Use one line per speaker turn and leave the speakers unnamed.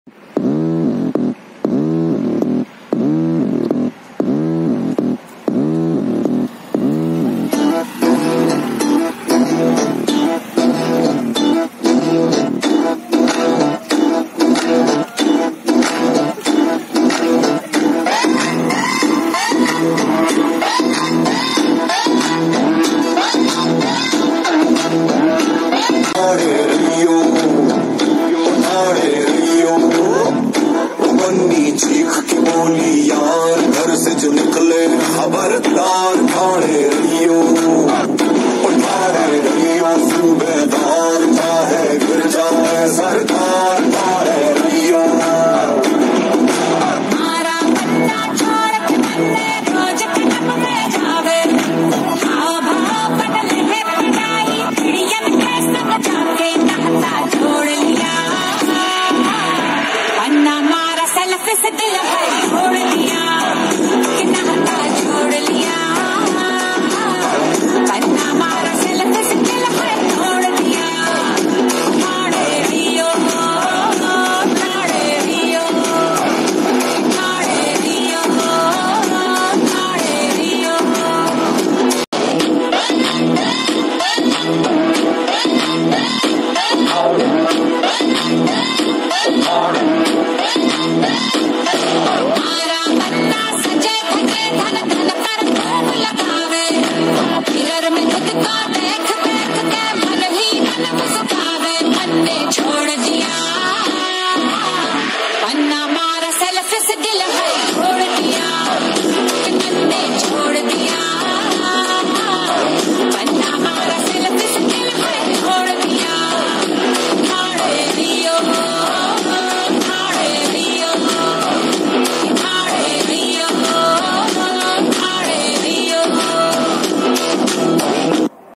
चीख के बोली यार, घर से जो निकले खबरदार, ठाणे रियो सूबेदार, चाहे गिर जाए सरकार, ठाणे रियो।
हमारा पन्ना छोड़ के बंदे प्रोजेक्ट लपके जावे, हाव भाव बदले है पढ़ाई, चिड़िया में सब जाके नहता छोड़ लिया, पन्ना मारा सेल्फी से दिल भर